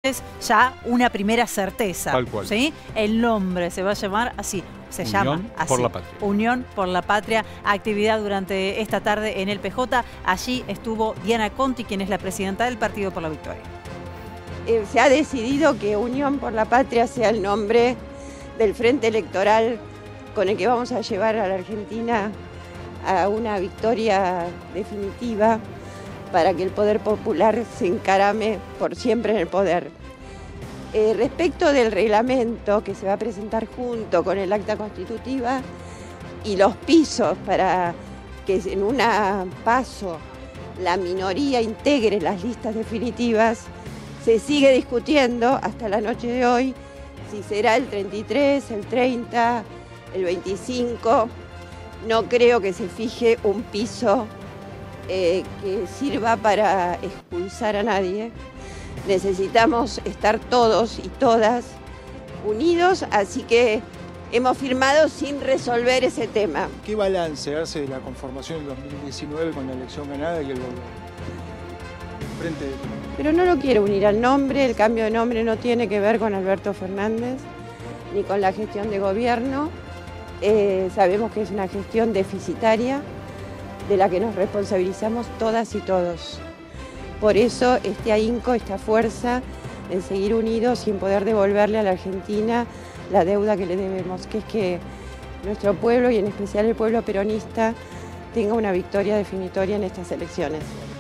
es ya una primera certeza. Tal cual. ¿Sí? El nombre se va a llamar así. Se llama Unión así. por la Patria. Unión por la Patria. Actividad durante esta tarde en el PJ. Allí estuvo Diana Conti, quien es la presidenta del Partido por la Victoria. Se ha decidido que Unión por la Patria sea el nombre del frente electoral con el que vamos a llevar a la Argentina a una victoria definitiva para que el poder popular se encarame por siempre en el poder. Respecto del reglamento que se va a presentar junto con el acta constitutiva y los pisos para que en una paso la minoría integre las listas definitivas, se sigue discutiendo hasta la noche de hoy si será el 33, el 30, el 25. No creo que se fije un piso que sirva para expulsar a nadie. Necesitamos estar todos y todas unidos, así que hemos firmado sin resolver ese tema. ¿Qué balance hace de la conformación del 2019 con la elección ganada y el frente? Pero no lo quiero unir al nombre, el cambio de nombre no tiene que ver con Alberto Fernández ni con la gestión de gobierno. Sabemos que es una gestión deficitaria de la que nos responsabilizamos todas y todos. Por eso este ahínco, esta fuerza en seguir unidos y en poder devolverle a la Argentina la deuda que le debemos, que es que nuestro pueblo y en especial el pueblo peronista tenga una victoria definitoria en estas elecciones.